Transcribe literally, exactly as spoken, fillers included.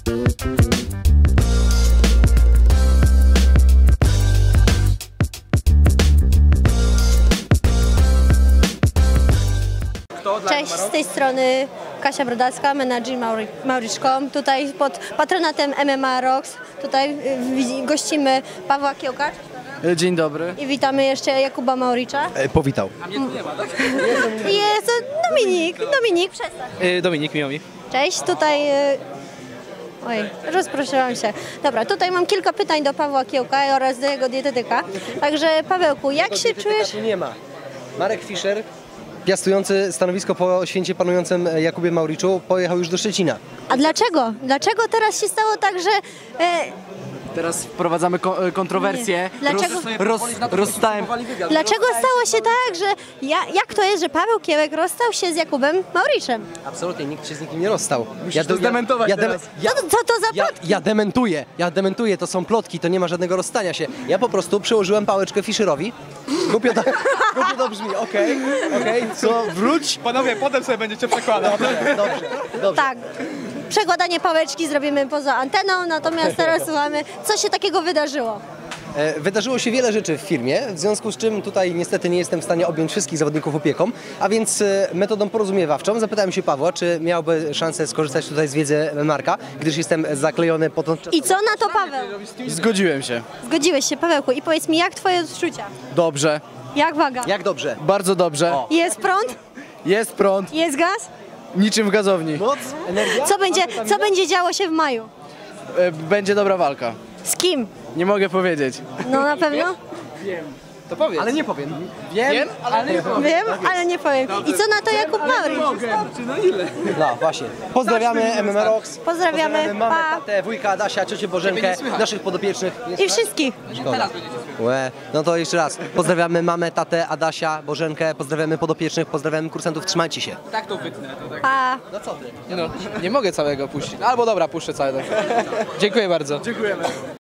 Cześć, z tej strony Kasia Brodacka, menadżer Mauricz kropka com. Tutaj pod patronatem M M A Rocks. Tutaj gościmy Pawła Kiełka. Dzień dobry. I witamy jeszcze Jakuba Mauricza. E, powitał. A mnie tu nie ma, tak? Jest Dominik. Dominik, przestań. E, Dominik, miło mi. Cześć, tutaj... Oj, rozproszyłam się. Dobra, tutaj mam kilka pytań do Pawła Kiełka oraz do jego dietetyka. Także Pawełku, jak się czujesz? Tu nie ma. Marek Fischer, piastujący stanowisko po święcie panującym Jakubie Mauriczu, pojechał już do Szczecina. A dlaczego? Dlaczego teraz się stało tak, że... E, Teraz wprowadzamy ko kontrowersję. Nie. Dlaczego? Roz, roz, rozstałem. Dlaczego stało się tak, że ja, jak to jest, że Paweł Kiełek rozstał się z Jakubem Mauriczem? Absolutnie, nikt się z nikim nie rozstał. Musisz to zdementować ja, teraz. Ja, Co, co to za ja, plotki? ja dementuję, ja dementuję, to są plotki, to nie ma żadnego rozstania się. Ja po prostu przyłożyłem pałeczkę Fischerowi. Głupio to, głupio to brzmi, okej, okay, okej, okay, co, wróć. Panowie, potem sobie będziecie przekładać. Dobrze, dobrze, dobrze. Tak. Przekładanie pałeczki zrobimy poza anteną, natomiast teraz słuchamy, co się takiego wydarzyło. E, Wydarzyło się wiele rzeczy w firmie, w związku z czym tutaj niestety nie jestem w stanie objąć wszystkich zawodników opieką, a więc e, metodą porozumiewawczą zapytałem się Pawła, czy miałby szansę skorzystać tutaj z wiedzy Marka, gdyż jestem zaklejony po tą... I co na to, Paweł? Zgodziłem się. Zgodziłeś się, Pawełku, i powiedz mi, jak twoje odczucia? Dobrze. Jak waga? Jak dobrze? Bardzo dobrze. O. Jest prąd? Jest prąd. Jest gaz? Niczym w gazowni. Moc? Energia? Co będzie, co będzie działo się w maju? E, Będzie dobra walka. Z kim? Nie mogę powiedzieć. No na pewno? To powiedz. Ale nie powiem. Wiem, Wiem ale nie powiem. Wiem, ale nie powiem. I co na to Jakub Mauricz? No ile? No właśnie. Pozdrawiamy M M A Rocks. Pozdrawiamy, mamę, pa. tatę, wujka Adasia, ciocię Bożenkę, naszych podopiecznych. I wszystkich. Szkoda. Łe. No to jeszcze raz. Pozdrawiamy mamę, tatę, Adasia, Bożenkę, pozdrawiamy podopiecznych, pozdrawiamy kursantów, trzymajcie się. Tak to wytnę. To tak. Pa. No co ty? Nie, no, nie mogę całego puścić. Albo dobra, puszczę całego. Dziękuję bardzo. Dziękujemy.